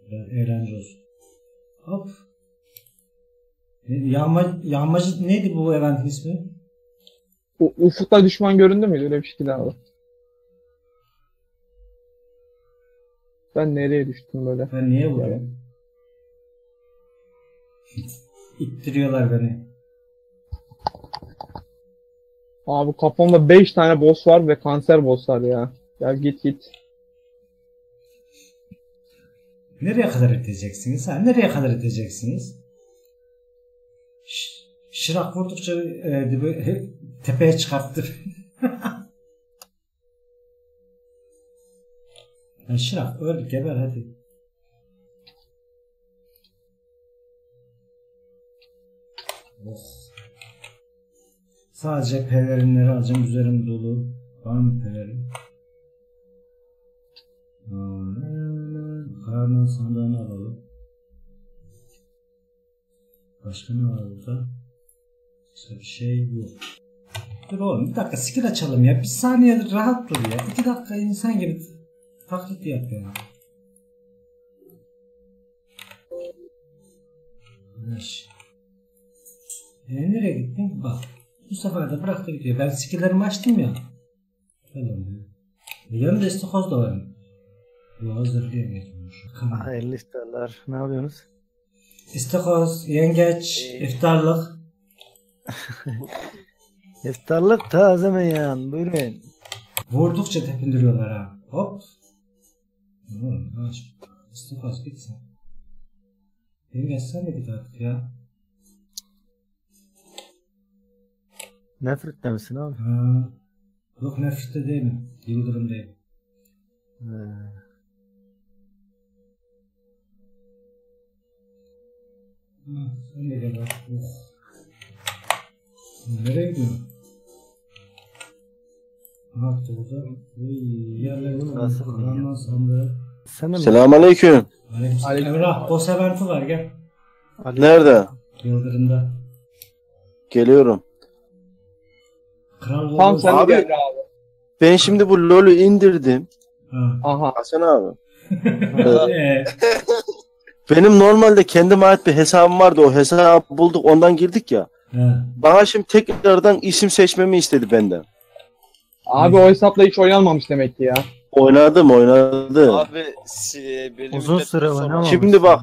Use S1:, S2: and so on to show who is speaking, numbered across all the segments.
S1: Eğlence olsun. Hop. Yağmacı neydi bu eventin ismi?
S2: Ufukta düşman göründü müydü? Öyle bir şey abi. Ben nereye düştüm böyle?
S1: Ben niye vuruyorum? İttiriyorlar beni.
S2: Abi kafamda 5 tane boss var ve kanser boss var ya. Ya git.
S1: Nereye kadar iteceksiniz? Nereye kadar iteceksiniz? Şırak vurdukça tepeye çıkarttı. Şırak öl geber hadi. Oh. Sadece pelerinleri alacağım. Üzerim dolu. Var mı pelerin? Karnın sandığını alalım. Başka ne var burada? Başka bir şey yok. Dur oğlum bir dakika skill açalım ya. Bir saniye rahat dur ya. 2 dakika insan gibi taklit yap ya. Nereye gittin? Bak. Bu sefer de bıraktı gidiyor. Ben skilllerimi açtım ya. Yanımda istakoz da var. Bu hazır diye geçmiş.
S3: Hayırlı iftarlar. Ne yapıyorsunuz?
S1: İstakoz, yengeç, iftarlık.
S3: İftarlık taze meyan. Buyurun.
S1: Vurdukça tepindiriyorlar ha. Hop. İstakoz git sen. Yengeç sen de git artık ya.
S3: Nefrette misin abi?
S1: Yok nefrette değilim. Yıldırımdayım. Sen de gel bak. Nereye gidiyorsun? Ne yaptı burada? Yerler sandığı.
S4: Selamünaleyküm.
S1: Emrah, boss eventi var gel.
S4: Nerede?
S1: Yıldırımda.
S4: Geliyorum.
S2: Tamam sen
S4: abi,
S2: de gel abi.
S4: Ben şimdi bu LoL'ü indirdim.
S2: Aha.
S4: Hasan abi. Benim normalde kendime ait bir hesabım vardı. O hesabı bulduk ondan girdik ya. Bana şimdi tekrardan isim seçmemi istedi benden.
S2: Abi o hesapla hiç oynanmamış demek ki ya.
S4: Oynadım.
S5: Abi
S3: uzun süre oynamamış.
S4: Şimdi bak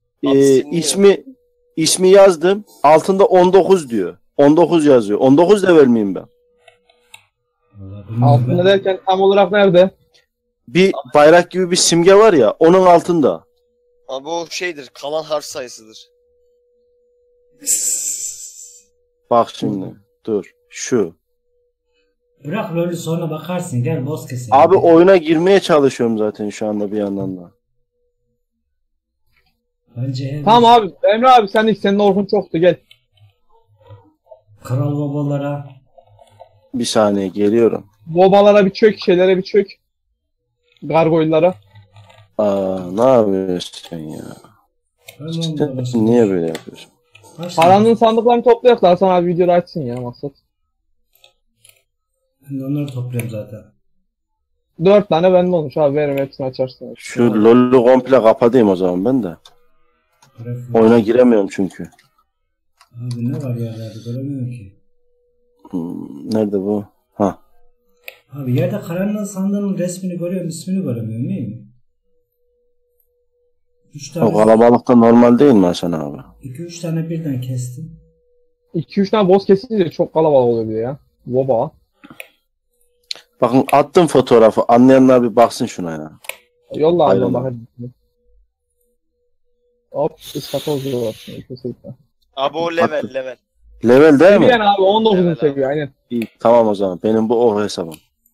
S4: ismi yazdım. Altında 19 diyor. 19 yazıyor. 19 level miyim ben?
S2: Altında derken tam olarak nerede?
S4: Bir bayrak gibi bir simge var ya onun altında.
S5: Abi o şeydir. Kalan harf sayısıdır.
S4: Bak şimdi. Dur. Şu.
S1: Bırak LoL'ü sonra bakarsın. Gel boss kesin.
S4: Abi oyuna girmeye çalışıyorum zaten şu anda bir yandan da.
S1: Bence
S2: tamam abi. Emre abi sen ilk senin orkun çoktu gel.
S1: Kral babalara.
S4: Bir saniye geliyorum.
S2: Bobalara bir çök, şeylere bir çök. Gargoylara.
S4: Ne yapıyorsun sen ya? Sen niye böyle yapıyorsun?
S2: Paranın sandıklarını toplayak da Hasan abi videoda açsın ya maksat.
S1: Ben onları topluyorum zaten.
S2: 4 tane bende olmuş abi veririm hepsini açarsın.
S4: Şu LoL'ü komple kapatayım o zaman ben de. Oyuna giremiyorum çünkü.
S1: Abi ne var yerlerde göremiyorum ki.
S4: Nerede bu? Ha.
S1: Abi yerde karanlığın sandığının resmini görüyorum, ismini göremiyorum değil mi? 3 tane.
S4: O kalabalıkta normal değil mi Hasan abi?
S1: 2-3 tane birden kestim.
S2: 2-3 tane boss kesince çok kalabalık oluyor bir de ya. Boba.
S4: Bakın attım fotoğrafı. Anlayanlar bir baksın şuna ya.
S2: Yolla abi yolla hadi. Hop ıskatoz var. Kesinlikle.
S5: Abi o level.
S4: Level değil mi?
S2: Seviyen abi 19'un seviyor aynen.
S4: İyi tamam o zaman. Benim bu o hesabım.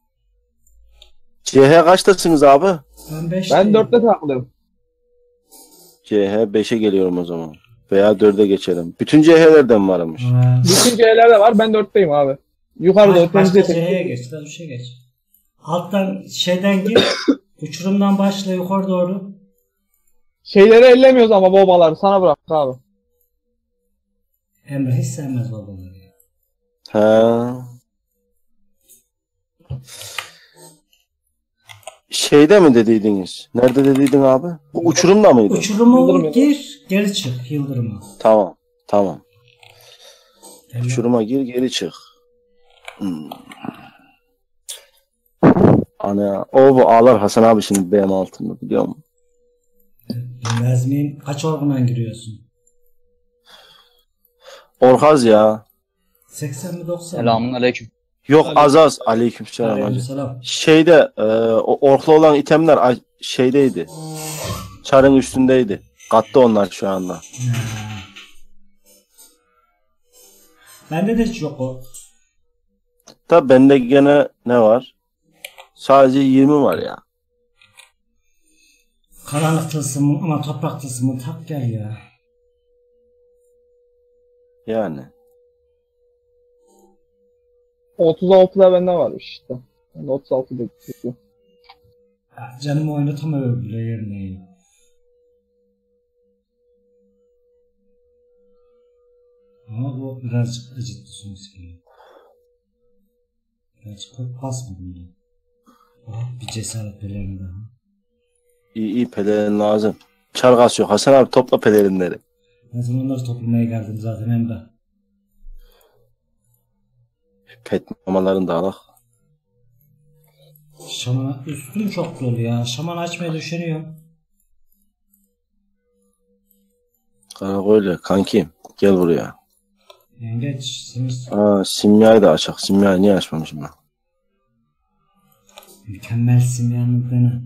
S4: CH kaçtasınız abi?
S1: Ben
S2: 4'te takılıyorum.
S4: CH 5'e geliyorum o zaman. Veya 4'e geçelim. Bütün CH'lerden varmış.
S2: Bütün C'ler de var ben 4'teyim abi. Yukarıda o temizliğe
S1: C'ye geç. Lan şey geç. Alttan şeyden gir. Uçurumdan başla yukarı doğru.
S2: Şeyleri ellemiyoruz ama bobaları sana bırak abi.
S1: Emre hiç sevmez babaları ya.
S4: Ha. şeyde mi dediydiniz? Nerede dediydin abi? Bu uçurumda mıydı?
S1: Uçurumu
S2: Yıldırım
S1: gir, geri çık yıldırıma.
S4: Tamam. Tamam.
S1: Gel.
S4: Uçuruma gir geri çık. Ana o bu ağlar Hasan abi şimdi benim altımda biliyor musun?
S1: Bilmez miyim? Kaç orgundan giriyorsun?
S4: Orkaz ya.
S1: 80 mi 90 mı?
S6: Selamünaleyküm.
S4: Yok az aleykümselam hacı.
S1: Aleykümselam.
S4: Şeyde o orklu olan itemler şeydeydi. Çarın üstündeydi. Kattı onlar şu anda.
S1: Ha. Bende de hiç yok o.
S4: Tabi bende gene ne var? Sadece 20 var ya.
S1: Karanlık tılsımı ama toprak tılsımı tak gel ya.
S4: Yani.
S2: 36'da bende varmış işte. Ben de 36 bekliyorum.
S1: Ya canımı oynatamıyorum bile yerine. Ama bu birazcık acıttı son skili. Birazcık çok basmadım ya. Oh, bir cesaret pelerini daha.
S4: İyi pelerin lazım. Çargaz yok. Hasan abi topla pelerinleri.
S1: Ben zamanları toplamaya geldim zaten hem de.
S4: Pet mamalarını da alak.
S1: Şaman üstüm çok dolu ya. Şaman açmayı düşünüyorum.
S4: Karakoyla kankim gel buraya.
S1: Yengeç, sinir.
S4: Simyayı da açak. Simyayı niye açmamışım ben?
S1: Mükemmelsin yani beni.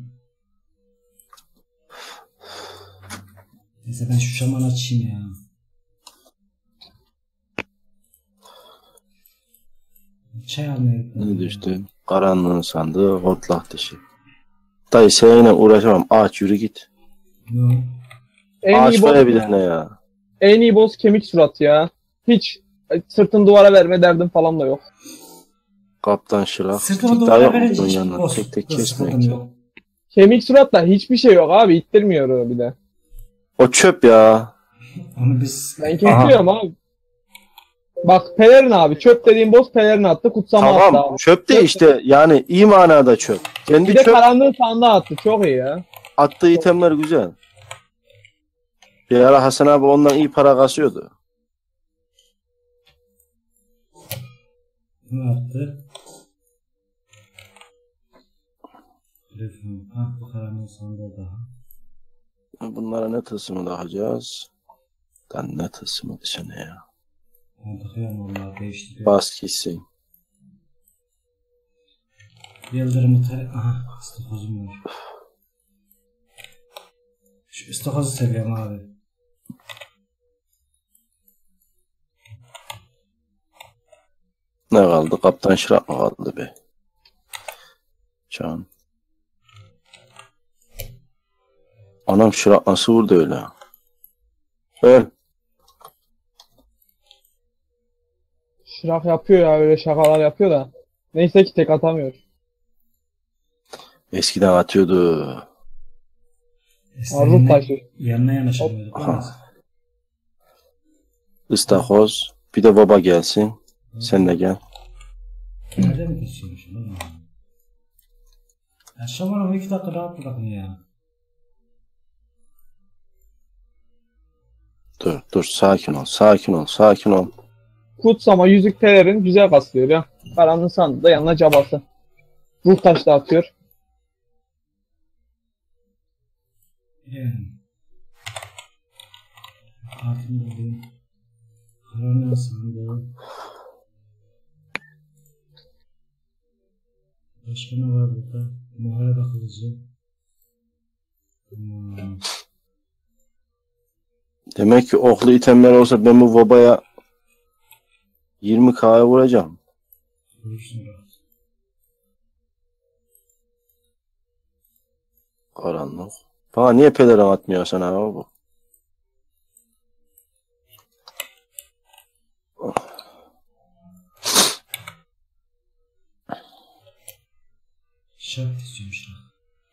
S1: Neyse ben şu şaman açayım ya. Çay almaya gittim.
S4: Ne düştü? Karanlığın sandığı hortlak dişi. Dayı seninle uğraşamam. Ağaç yürü git.
S1: Yok.
S2: En iyi boss,
S4: Ağaç ne ya?
S2: en iyi boss kemik surat ya. Hiç sırtını duvara verme derdim falan da yok.
S4: Kaptan Şırak.
S1: Sırtımı
S4: Tek daha
S1: duvara
S4: yok mu
S1: verince
S4: bunun
S1: hiç
S4: yanına?
S1: boss.
S4: Tek tek
S1: Sıkıntım
S4: kesmek.
S1: yok.
S2: Kemik suratla hiçbir şey yok abi. İttirmiyor o bir de.
S4: O çöp ya.
S1: Onu biz
S2: Ben kesiyorum abi. Bak pelerin abi. Çöp dediğim boss pelerin attı. Kutsama attı
S4: Tamam
S2: abi.
S4: çöp de işte yani iyi manada çöp. Kendi
S2: Bir de
S4: çöp
S2: karanlığı sandığa attı. Çok iyi ya.
S4: attığı itemler güzel. Bir ara Hasan abi ondan iyi para kasıyordu.
S1: ne yaptı? Telefon. Ah bu karanlığı sandığı daha.
S4: Bunlara ne tılsımı takacağız? Lan ne tılsımı desene ya.
S1: Ben takıyorum vallahi değiştiriyorum.
S4: Bas gitsin.
S1: Yıldırımı aha istakozum var. Şu istakozu seviyorum abi.
S4: Ne kaldı? Kaptan Şırak mı kaldı be? Can. Anam Şırak nasıl vurdu öyle? Öl.
S2: Şırak yapıyor ya. Öyle şakalar yapıyor da. Neyse ki tek atamıyor.
S4: Eskiden atıyordu.
S2: Arrut taşı.
S1: Yanına yanaşamıyorduk.
S4: Aha. Istakoz. Bir de baba gelsin. Sen de gel.
S1: Nerede mi kesiyormuşum lan? Ya şamanımı 2 dakika rahat bırakın ya.
S4: Dur sakin ol sakin ol.
S2: Kutsama yüzük pelerin güzel kaslıyor ya. Karanlığı sandığı da yanına cabası. Ruh taşı da atıyor.
S1: Yani. Kartım bulayım. Karanlığı sandığı. Başka ne var burada? Muharebe kılıcı.
S4: Demek ki oklu itemler olsa ben bu babaya 20K'ya vuracağım. Karanlık. Bana niye pelerin atmıyor sana abi bu?
S1: Şart istiyormuş lan.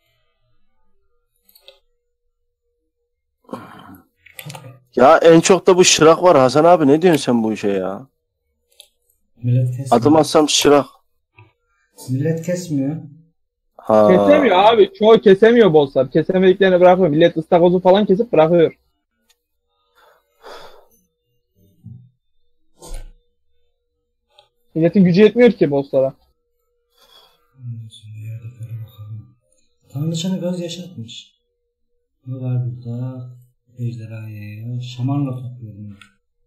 S4: Ya en çok da bu Şırak var Hasan abi, ne diyorsun sen bu işe ya?
S1: Millet kesmiyor.
S4: Adım atsam Şırak.
S1: Millet kesmiyor.
S4: Ha.
S2: Kesemiyor abi. Çoğu kesemiyor bosslar. Kesemediklerini bırakıyor. Millet ıstakozu falan kesip bırakıyor. Milletin gücü yetmiyor ki bosslara.
S1: Tanrıçanı göz yaşatmış. Ne var burada? Ejderhaya. Şamanla topluyorum.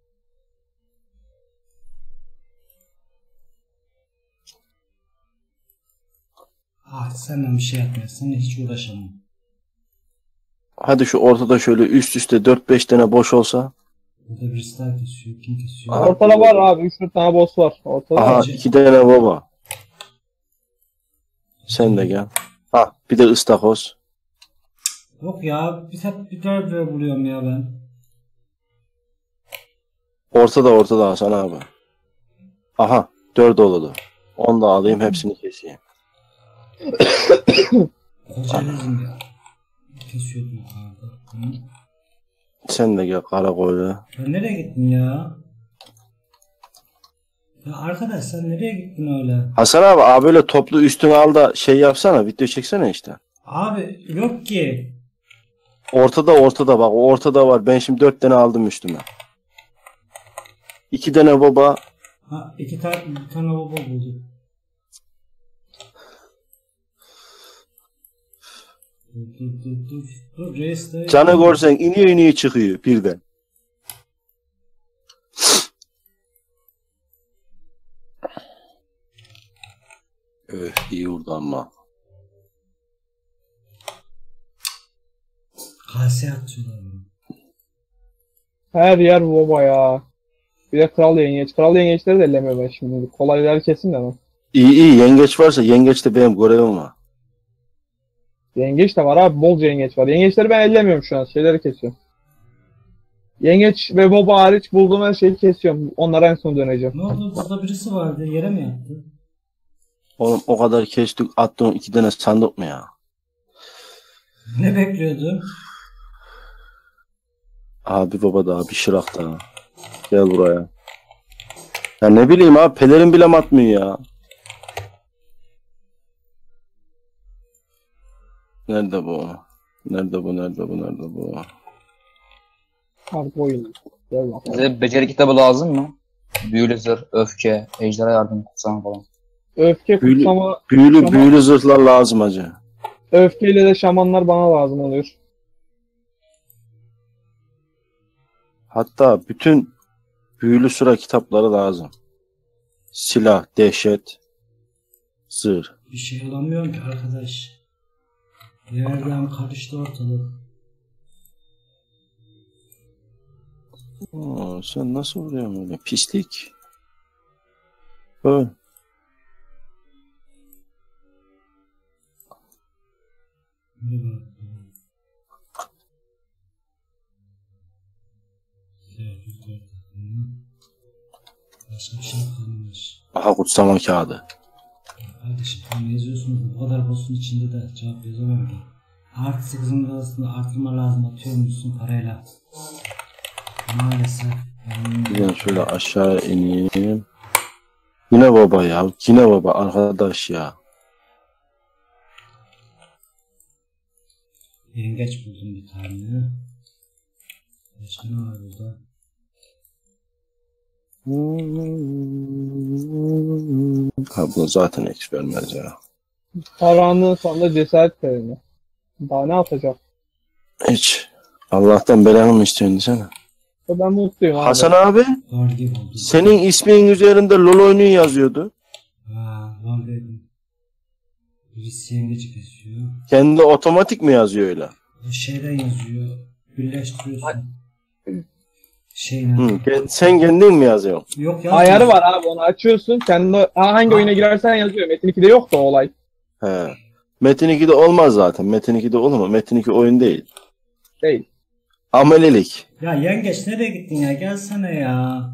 S1: Ah senden bir şey yapmıyor. Seninle hiç uğraşamam.
S4: Hadi şu ortada şöyle üst üste 4-5 tane boş olsa.
S1: Burada birisi daha kesiyor. Kim kesiyor?
S2: Ortada var abi. 3-4 tane boss var. Ortada.
S4: Aha 2 tane baba. Sen de gel. Ha bir de ıstakoz.
S1: Yok ya. Bir tane buluyorum ya ben.
S4: Ortada Hasan abi. Aha 4 oldu. Onu da alayım hepsini keseyim.
S1: Koca yüzüm ya. Kesiyordum yukarıda. Hı?
S4: Sen de gel karakoyla.
S1: Ya nereye gittin ya? Ya arkadaş sen nereye gittin öyle?
S4: Hasan abi böyle toplu üstüne al da şey yapsana video çeksene işte.
S1: Abi yok ki.
S4: Ortada bak o ortada var. Ben şimdi 4 tane aldım üstüme. 2 tane baba.
S1: Ha bir tane baba buldu. Dur reis de.
S4: Canı görsen iniyor çıkıyor birden. İyi vurdu ama.
S1: Kase atıyorlar bunu.
S2: Her yer baba ya. Bir de kral yengeç. Kral yengeçleri de ellemiyor ben şimdi. Kolayları kesin de ben.
S4: İyi yengeç varsa yengeç de benim görevim var.
S2: Yengeç de var abi. Bolca yengeç var. Yengeçleri ben ellemiyorum şu an. Şeyleri kesiyorum. Yengeç ve boba hariç bulduğum her şeyi kesiyorum. Onlara en son döneceğim.
S1: Ne oldu? Burada birisi vardı. Yere mi yattı?
S4: Oğlum o kadar kestik attığın 2 tane sandık mı ya?
S1: Ne bekliyordun?
S4: Abi baba daha bir şırak daha. Gel buraya. Ya ne bileyim abi pelerin bile mi atmıyor ya? Nerede bu? Nerede bu?
S2: Artık oyun. Gel bakalım.
S6: Size beceri kitabı lazım mı? Büyülü zırh, öfke, ejderha yardım kutsama falan.
S2: Öfke
S4: Büyülü-
S2: kutsama.
S4: Büyülü zırhlar lazım hacı.
S2: Öfkeyle de şamanlar bana lazım oluyor.
S4: Hatta bütün büyülü sıra kitapları lazım. Silah, dehşet, zırh.
S1: Bir şey alamıyorum ki arkadaş. Yerden karıştı ortalık.
S4: Sen nasıl vuruyorsun öyle? Pislik. Öl.
S1: Başka bir şey kalmamış.
S4: Aha kutsama kağıdı.
S1: Kardeşim ne yazıyorsunuz? Bu kadar boss'un içinde de cevap yazamam ki. Artı 8'in arasında artırma lazım. Atıyor musun parayla? Maalesef.
S4: Ben şöyle aşağı ineyim. Yine baba ya. Yine baba arkadaş ya.
S1: Yengeç buldum bir tane. Başka ne var burada?
S4: Ha bunu zaten eks vermez ya.
S2: Karanlığın sonunda cesaret verilme. Daha ne yapacak?
S4: Hiç. Allah'tan belanı mı istiyorsun sen?
S2: Ben mutluyum abi.
S4: Hasan abi
S1: Vardiya buldum.
S4: senin ismin üzerinde LOL oynuyor yazıyordu.
S1: Ha, var dedim. Birisi yengeci kesiyor.
S4: Kendi otomatik mi yazıyor öyle?
S1: Şeyden yazıyor. Birleştiriyorsun. Şeyle.
S4: Sen kendin mi yazıyorsun?
S1: Yok ya.
S2: Ayarı var abi, onu açıyorsun. Kendi hangi oyuna girersen yazıyor. Metin 2'de yok da o olay.
S4: He. Metin 2'de olmaz zaten. Metin 2'de olur mu? Metin 2 oyun değil.
S2: Değil.
S4: Amelelik.
S1: Ya yengeç nereye gittin ya? Gelsene ya.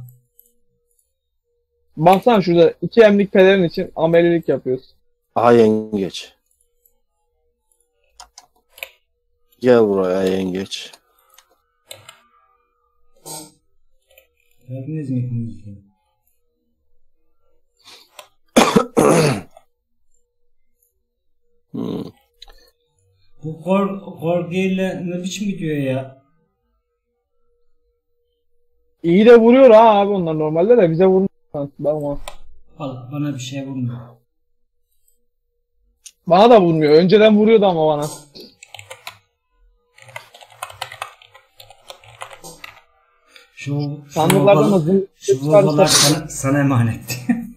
S2: Baksana şurada 2 emlik pelerin için amelilik yapıyoruz.
S4: Aha yengeç. Gel buraya yengeç.
S1: Geldiniz mi ikiniz de?
S4: Hmm.
S1: Bu Gorge'yle ne biçim gidiyor ya?
S2: İyi de vuruyor ha abi onlar normalde de bize vurmuyor. Bakma.
S1: Vallahi bana bir şey vurmuyor.
S2: Bana da vurmuyor. Önceden vuruyordu ama bana.
S1: Şu
S2: Sandıklardan da
S1: Volvo'lar sana emanetti.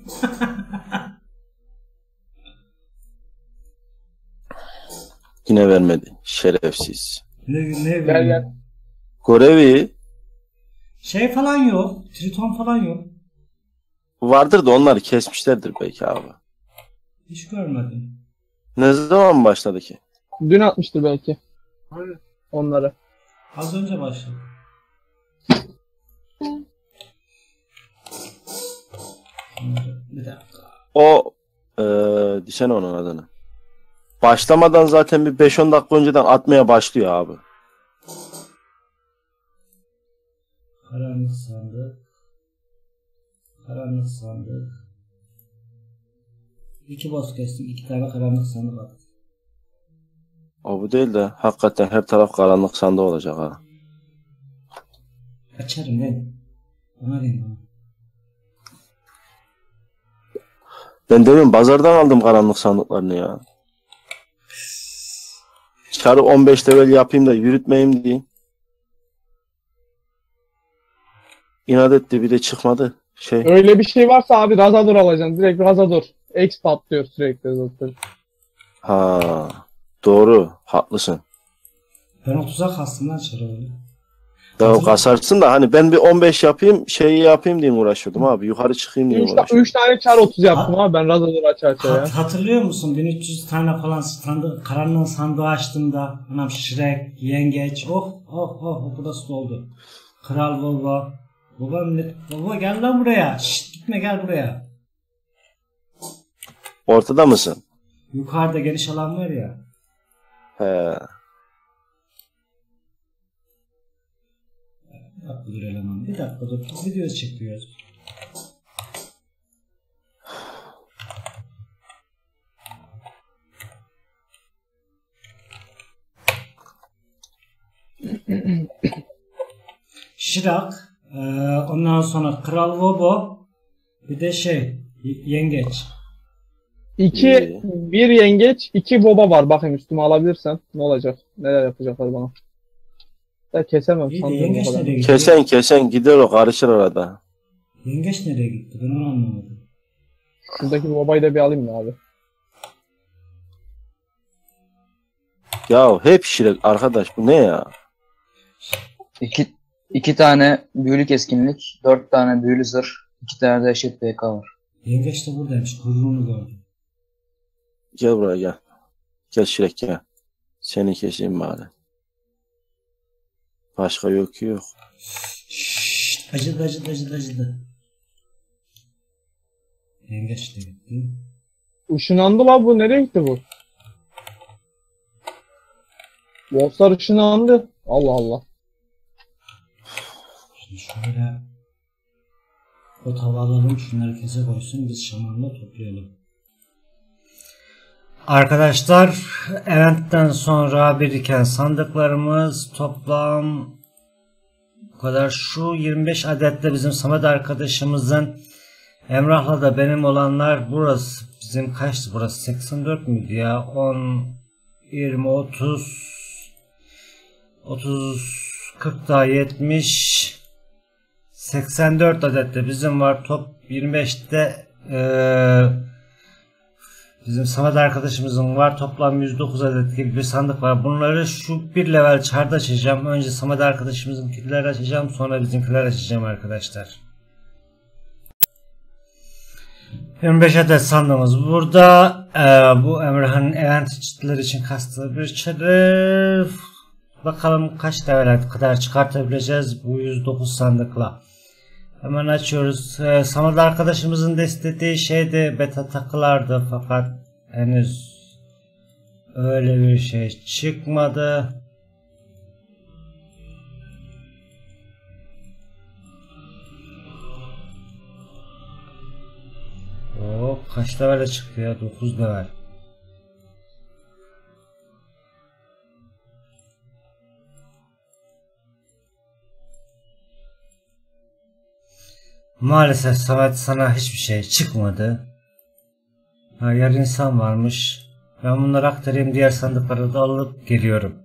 S4: Yine vermedi. Şerefsiz.
S1: Ne
S2: Gel
S1: veriyor?
S2: gel.
S4: Görevi
S1: Şey falan yok. Triton falan yok.
S4: vardır da onları kesmişlerdir belki abi.
S1: Hiç görmedim.
S4: Ne zaman başladı ki?
S2: Dün atmıştır belki. Onları.
S1: Az önce başladı. Bir dakika.
S4: O düşen onun adını. Başlamadan zaten bir 5-10 dakika önceden atmaya başlıyor abi.
S1: Karanlık sandık. Karanlık sandık. 2 boss kestim. 2 tane karanlık sandık var.
S4: O bu değil de hakikaten her taraf karanlık sandığı olacak ha.
S1: Açarım ben. Bana deyin bana.
S4: Ben demin pazardan aldım karanlık sandıklarını ya. Çarı 15 level yapayım da yürütmeyeyim diye. İnat etti bir de çıkmadı.
S2: Öyle bir şey varsa abi Razador alacaksın. Direkt Razador. X patlıyor sürekli zaten.
S4: Ha, doğru. Haklısın.
S1: Ben 30'a kastım lan çarı öyle.
S4: Ya kasarsın da hani ben bir 15 yapayım şeyi yapayım diye uğraşıyordum abi. Yukarı çıkayım diye uğraşıyordum.
S2: 3 tane çar 30 yaptım abi ben Razador açarsa ya.
S1: Hatırlıyor musun? 1300 tane falan karanlığın sandığı açtığımda anam Shrek, Yengeç, burası doldu. Kral Volvo. Volvo gel lan buraya. Şşt, gitme gel buraya.
S4: Ortada mısın?
S1: Yukarıda geniş alan var ya.
S4: He.
S1: Bir dakika dur eleman. Bir dakika dur. Video çekiyoruz. Şirak. Ondan sonra Kral Vobo. Bir de Yengeç.
S2: Bir yengeç, 2 boba var. Bakayım üstüme alabilirsen. Ne olacak? Neler yapacaklar bana? Ya kesemem.
S1: İyi de
S2: sandım
S1: yengeç
S2: bu kadar.
S1: nereye gitti?
S4: Kesen gider o karışır arada.
S1: Yengeç nereye gitti? Ben onu anlamadım.
S2: Şuradaki bobayı da bir alayım mı abi?
S4: Ya hep şirek arkadaş bu ne ya?
S6: İki tane büyülü keskinlik, 4 tane büyülü zırh, 2 tane de eşit BK var.
S1: Yengeç de buradaymış. Kuyruğunu gördüm.
S4: Gel buraya gel. Gel şirek gel. Seni keseyim bari. Başka yok ki yok.
S1: Şşşt, acıdı. Yengeç de gitti.
S2: Işınlandı lan bu. Nereye gitti bu? Bosslar ışınlandı. Allah Allah.
S1: Şimdi şöyle o tavalarım şunları kese koysun. Biz şamanla toplayalım. Arkadaşlar eventten sonra biriken sandıklarımız toplam bu kadar. Şu 25 adetle bizim Samet arkadaşımızın, Emrah'la da benim olanlar, burası bizim kaçtı, burası 84 müydü ya, 10 20 30 40 daha 70 84 adette bizim var. Top 25'te bizim Samet arkadaşımızın var. Toplam 109 adet gibi bir sandık var. Bunları şu bir level çarda açacağım. Önce Samet arkadaşımızınkileri açacağım. Sonra bizimkileri açacağım arkadaşlar. 25 adet sandığımız burada. Bu Emrah'ın event çeşitleri için kastığı bir çarı. Bakalım kaç level kadar çıkartabileceğiz bu 109 sandıkla. Hemen açıyoruz. Samet arkadaşımızın da istediği şeyde beta takılardı fakat henüz öyle bir şey çıkmadı. Kaç level'e çıktı ya? 9 level. Maalesef Samet sana hiçbir şey çıkmadı. Ha, yer insan varmış. Ben bunları aktarayım, diğer sandıkları da alıp geliyorum.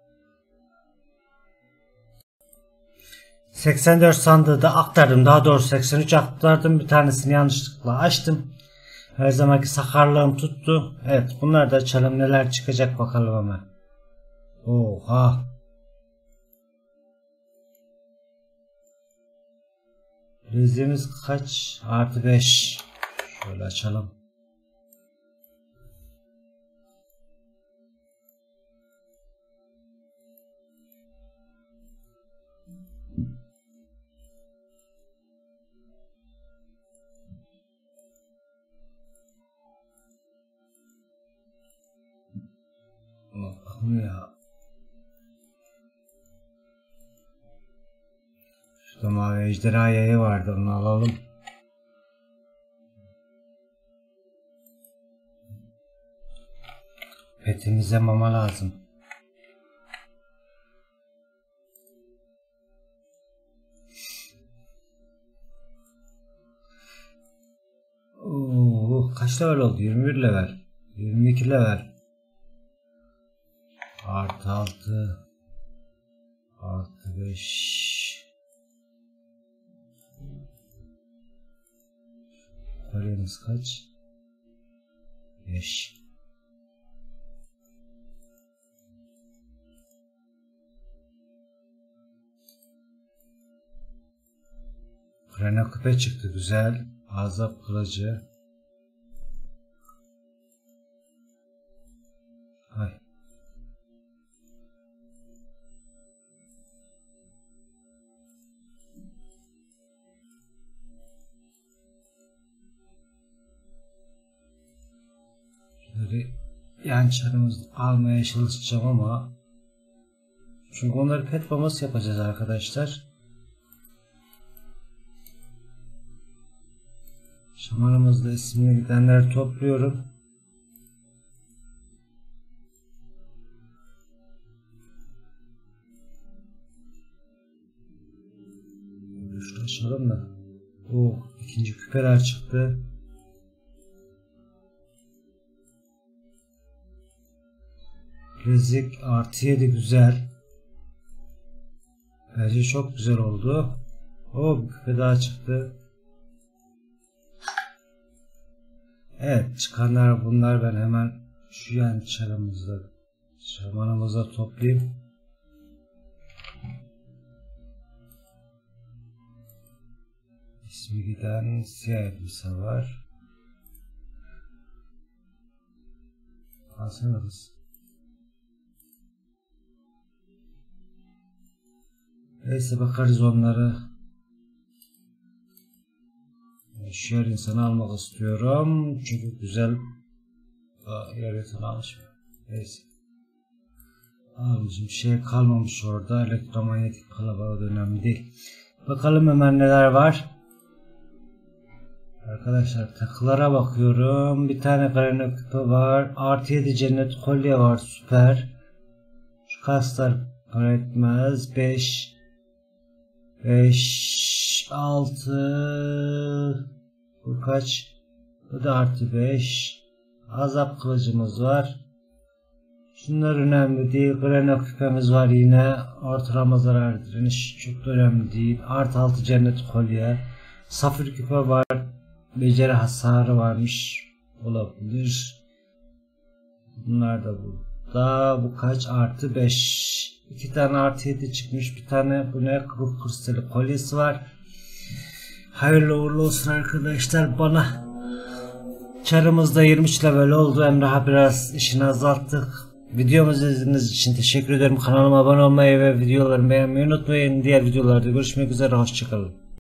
S1: 84 sandığı da aktardım. Daha doğrusu 83 aktardım. Bir tanesini yanlışlıkla açtım. Her zamanki sakarlığım tuttu. Evet, bunlar da açalım. Neler çıkacak bakalım hemen. Oha. Rezimiz kaç? Artı 5. Şöyle açalım. Bakalım ya. Şurada mavi ejderha yayı vardı, onu alalım. Petimize mama lazım. Kaç level oldu? 21 level. 22 level. Artı 6. Artı 5. Parayımız kaç? 5. Krena küpe çıktı, güzel. Azap kılıcı. Ay. Yan çarımızı almaya çalışacağım ama çünkü onları pet bombası yapacağız arkadaşlar. Şamanımızda ismine gidenleri topluyorum. Şunu açalım da. İkinci küpeler çıktı. Bilezik artı 7 güzel. Bence çok güzel oldu. Bir küpe daha çıktı. Evet, çıkanlar bunlar. Ben hemen şu yan çarımızda şamanımıza toplayayım. İsmi giden siyah elbise var. Alsanız. Neyse, bakarız onları. Şu yer insanı almak istiyorum. Çünkü güzel yer insanı alışmıyor. Neyse. Abicim şey kalmamış orada. Elektromanyetik kalabalığı da önemli değil. Bakalım hemen neler var. Arkadaşlar takılara bakıyorum. Bir tane karene küpe var. Artı 7 cennet kolye var. Süper. Şu kaslar para etmez. 5 6. Bu kaç? Bu da artı 5. Azap kılıcımız var. Şunlar önemli değil. Grena küpemiz var yine. Ortalama zarar direniş çok da önemli değil. Artı 6 cennet kolye. Safir küpe var. Beceri hasarı varmış. Olabilir. Bunlar da burada. Bu kaç? Artı 5. 2 tane artı 7 çıkmış. Bir tane bu ne? Ruh kristali kolyesi var. Hayırlı uğurlu olsun arkadaşlar bana. Çarımızda 23 level oldu. Emrah'a biraz işini azalttık. Videomuzu izlediğiniz için teşekkür ederim. Kanalıma abone olmayı ve videolarımı beğenmeyi unutmayın. Diğer videolarda görüşmek üzere. Hoşçakalın.